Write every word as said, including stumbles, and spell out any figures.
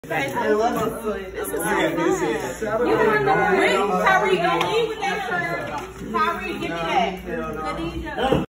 I love it. This is so fun. You want the ring? Kyrie, don't leave with that shirt. Kyrie, give me that.